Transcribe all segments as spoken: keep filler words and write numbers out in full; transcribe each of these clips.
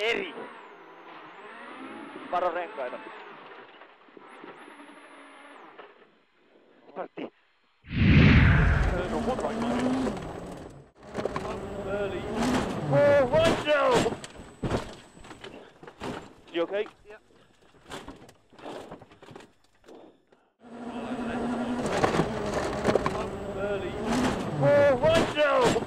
eri. Varo renkaita. Startti. No, what right now? Early. Oh, right now! You okay? Yeah. Early. Oh, right now!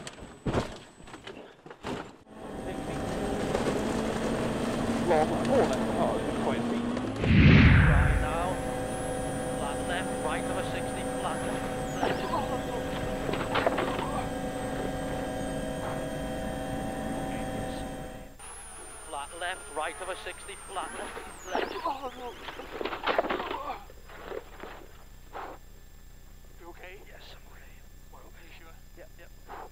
Long, more left, oh, it's quite deep. Right now. Flat left, right of a sixty, flat left. Flat left, right of a sixty, flat left, left. You okay? Yes, I'm okay. Well, are you sure? Yep, yep.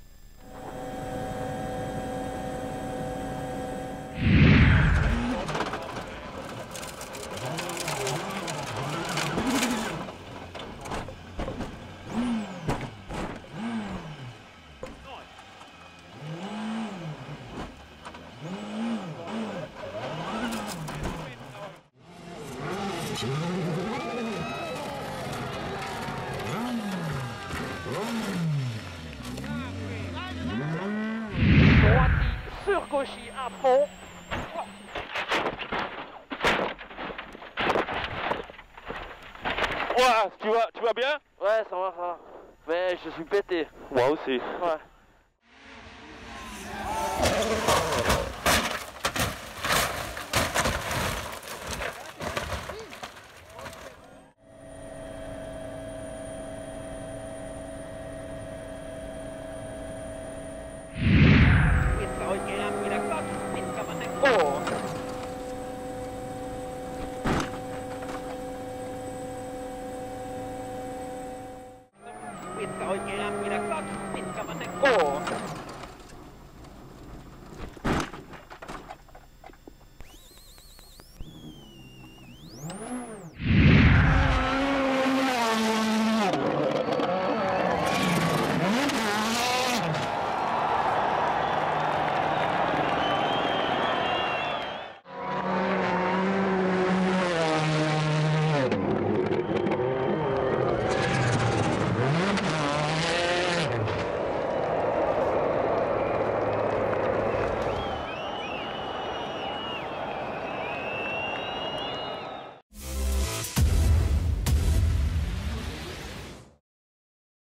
Sur gauchy à fond. Ouais, tu vas, tu vas bien? Ouais, ça va, ça va. Mais je suis pété. Moi aussi. Ouais. Oh!